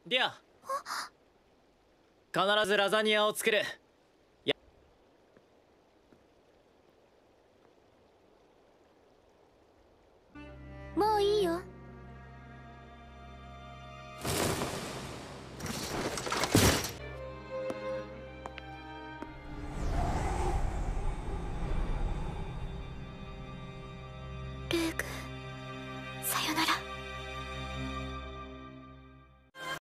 ディア、必ずラザニアを作る。 もういいよ。ルーク、さよなら。